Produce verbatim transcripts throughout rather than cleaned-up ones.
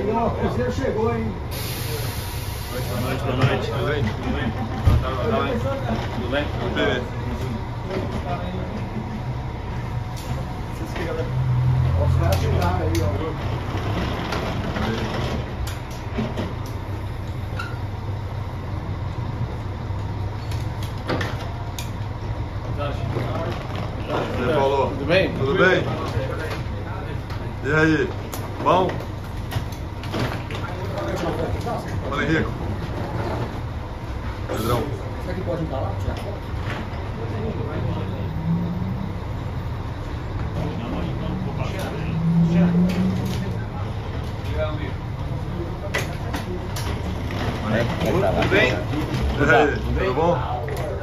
Aí, ó, o Cruzeiro chegou, hein? Boa noite, boa noite. Tudo bem? Tudo bem? Tudo bem? Tudo bem? Os caras chegaram aí, ó. E aí, Paulo? Tudo bem? Tudo bem? E aí? Bom? Fala, Henrico. Pedrão. Será que pode entrar lá? Tirar foto? Tudo bem? E aí? Tudo bom?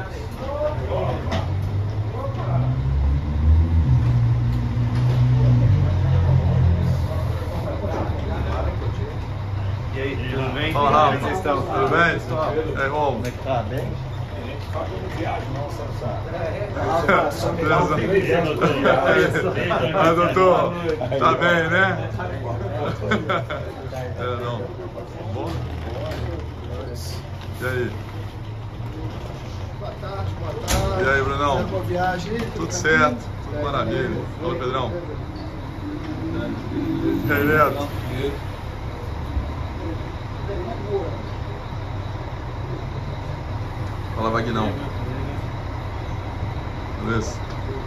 E aí, tudo bem? Fala, Rafa. Como vocês estão? Tudo bem? É bom. Como é que tá? Bem? Ah, doutor, tá bem, né? É, não. Bom? E aí? Boa tarde, boa tarde. E aí, Brunão? Boa viagem. Tudo certo, tudo maravilha. Fala, Pedrão. E aí, Neto? Fala, Vagnão. Beleza?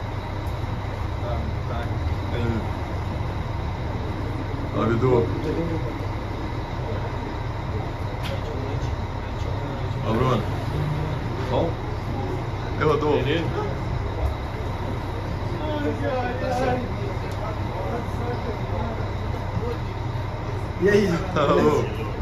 Aí. Fala, Bidu. Fala, Bruno. Bom? E aí, Rodolfo? E aí? Alô?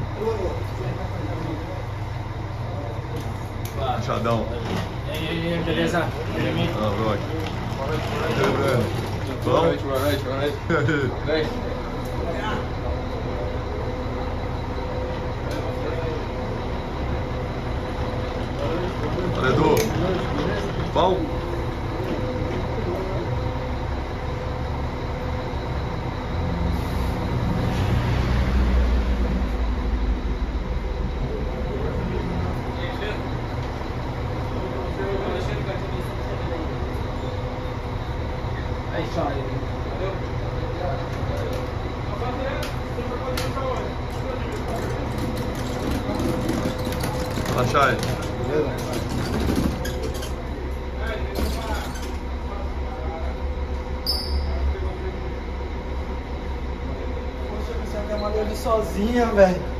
Chadão. E aí, beleza? Ah, Brock. E aí, Breno? Boa Bom? noite, boa noite, boa noite. E aí? Tudo bem? Fala, Edu. Bom? Aí, tchau. Fala, Chay. Poxa, você até mandou ele sozinha, velho.